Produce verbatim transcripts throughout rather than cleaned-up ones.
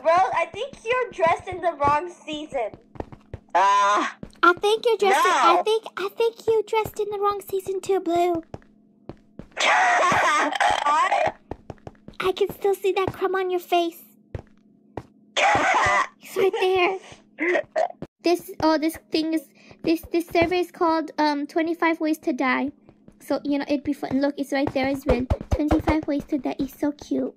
Rose, I think you're dressed in the wrong season. Ah. Uh, I think you're dressed. No. In, I think. I think you dressed in the wrong season too, Blue. I, I can still see that crumb on your face. It's right there. This. Oh, this thing is. This. This survey is called um twenty-five ways to die. So you know it'd be fun. Look, it's right there as well. twenty-five ways to die. It's so cute.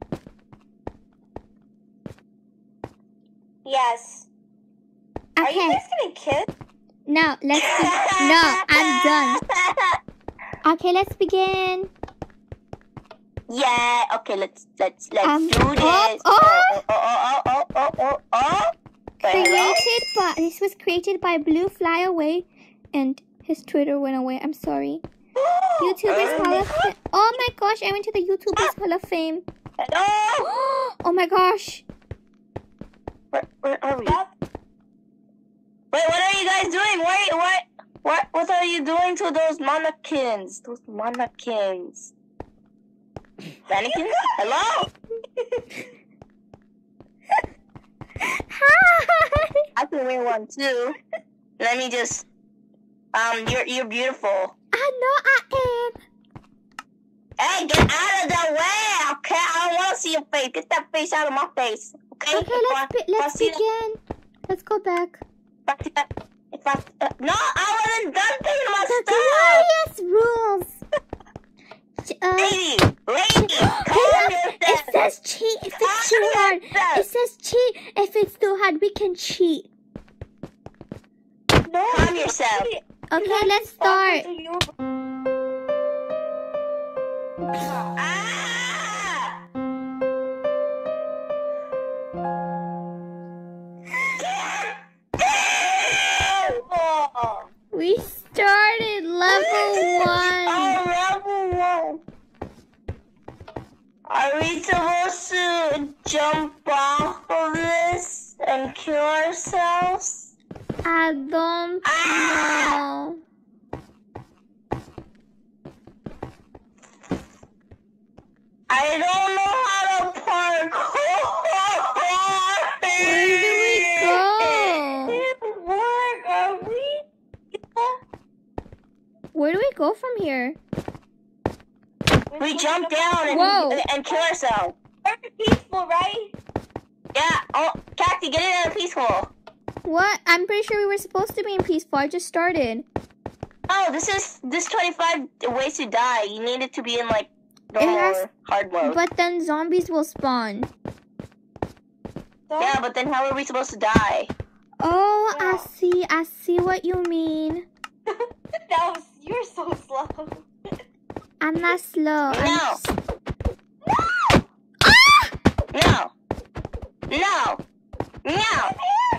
yes. Okay. Are you guys gonna kiss? No, let's be no, I'm done. Okay, let's begin. Yeah, okay, let's let's let's Um, do this. oh, oh, oh. oh, oh, oh, oh, oh, oh. Wait, hello? Created by this was created by Blue Flyaway, and his Twitter went away. I'm sorry. YouTubers Hall of Fame. Oh my gosh, I went to the YouTubers Hall of Fame. Hello? Oh my gosh. Where, where are we? Yep. Wait, what are you guys doing? Wait, what? What? What are you doing to those mannequins? Those mannequins. Mannequins? Hello? Hi. I can win one too. Let me just. Um, you're you're beautiful. I know I am. Hey, get out of the way! Okay, I don't want to see your face. Get that face out of my face. Okay. Okay, let's be, let's begin. Let's go back. If I, if I, uh, no, I wasn't done picking my The stuff. glorious rules. Uh, Lady, lady, calm it yourself. says cheat if it's too Calm hard. yourself. It says cheat if it's too hard. We can cheat. No. Calm yourself. Okay, let's start. Ah! We started level one. Oh, level one. Are we supposed to jump off of this and kill ourselves? I don't Ah! know. I don't know how to parkour. Where do we go? What are we? Where do we go from here? We jump down and, Whoa. and kill ourselves. Very peaceful, right? Yeah. Oh, Cacti, get it out of peaceful. What? I'm pretty sure we were supposed to be in peaceful. I just started. Oh, this is this twenty-five ways to die. You need it to be in like It normal has- or hard mode. But then zombies will spawn. So, Yeah, but then how are we supposed to die? Oh, I Wow. see. I see what you mean. that was, you're so slow. I'm not slow. I'm No. s- No. No. No.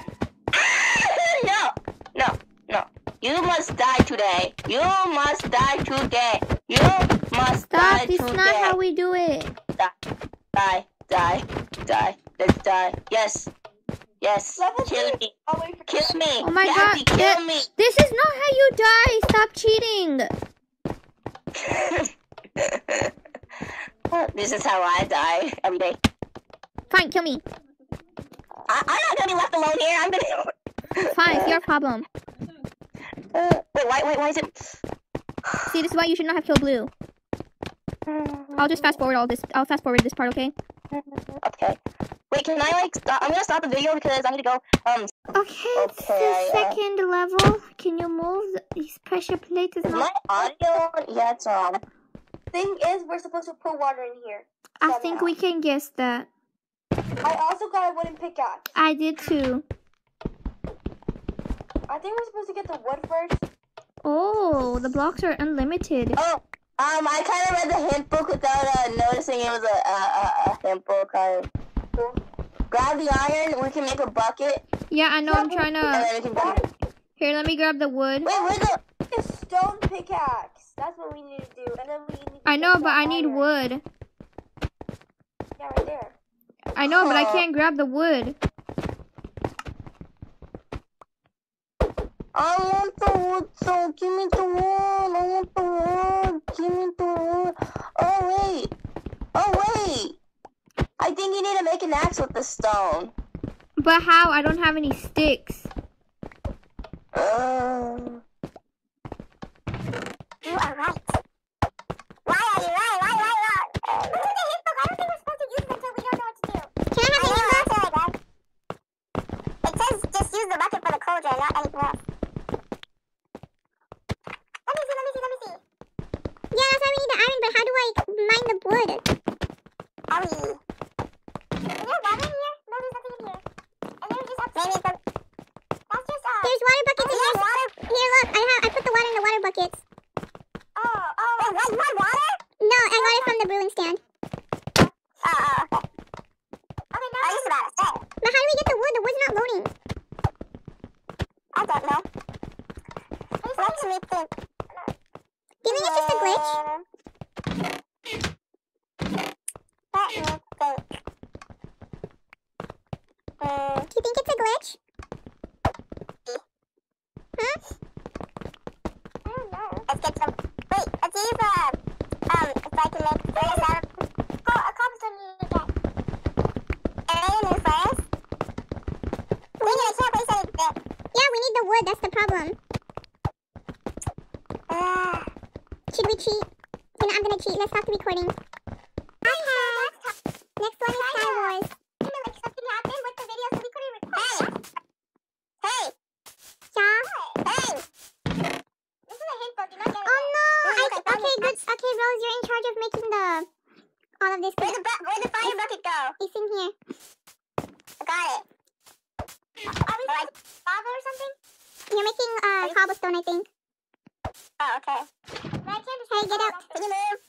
No. No. No. You must die today. You must die today. You must Stop. die This today. is not how we do it. Die. Die. Die. Die. Let's die. Yes. Yes. Level Kill two. me. I'll wait for Kill me. Oh my Cacti, god. kill Th- me. This is not how you die. Stop cheating. This is how I die every day. Fine, kill me. I- I'm not gonna be left alone here. I'm gonna. Fine, it's your problem. Uh, wait, why, wait, why is it? See, this is why you should not have killed Blue. I'll just fast forward all this. I'll fast forward this part, okay? Okay. Wait, can I like? Stop? I'm gonna stop the video because I need to go. Um, Okay, it's Okay, the I, uh, second level. Can you move? These pressure plate is is my not. audio? Yeah, it's on. Thing is, we're supposed to put water in here. I think we can guess that. I also got a wooden pickaxe. I did too. I think we're supposed to get the wood first. Oh, the blocks are unlimited. Oh, um, I kind of read the hint book without uh, noticing it was a, a, a, a hint book. I grab the iron. We can make a bucket, Yeah, I know. I'm trying and to. then we can. Wait, Here, let me grab the wood. where's the? A stone pickaxe. That's what we need to do. And then we need to I know, get but the I need iron. wood. Yeah, right there. I know, but I Huh. can't grab the wood. I want the wood, so give me the wood. I want the wood. Give me the wood. Oh wait. Oh wait. I think you need to make an axe with the stone. But how? I don't have any sticks. Uh, You are right. Why are you right? Why, why, why? Look at the hint book. I don't think we're supposed to use it until we don't know what to do. Can I have the hint book? It says just use the bucket for the cauldron, not anything else. Let me see, let me see, let me see. Yeah, that's why we need the iron, but how do I mine the wood? How we... Is there water in here? No, there's nothing in here. And there's just up... Maybe it's a... That's just, uh... There's water buckets in here. Water... Here, look. I have... I put the water in the water buckets. Oh, oh. Wait, what? You want water? No, I got it from the brewing stand. Oh, oh, okay. Okay, now... I was just about to say. But how do we get the wood? The wood's not loading. I don't know. Let me think. Do you think it's just a glitch? Let me think. Mm. Do you think it's a glitch? Huh? I don't know. Let's get some... Wait, let's see if, uh, um, if I can make furnace out of... Oh, a cobblestone you need to get. And I need a new furnace? Dang it, I can't place anything. Yeah, we need the wood, that's the problem. Uh, should we cheat? You know, I'm gonna cheat. Let's stop the recording. Okay. Next one is Star Wars. Like something happened with the video, so we couldn't record. Hey! Hey! Yeah? Hey! This is a hint book. You're not getting oh, no! I, okay, good. Okay, Rose, you're in charge of making the... all of this. Where'd the, where'd the fire bucket go? It's in here. I got it. Are we like lava or something? You're making uh, cobblestone, I think. Oh, okay. Hey, get up. Can you move?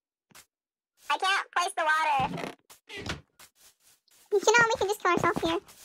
I can't place the water. You know, we can just kill ourselves here.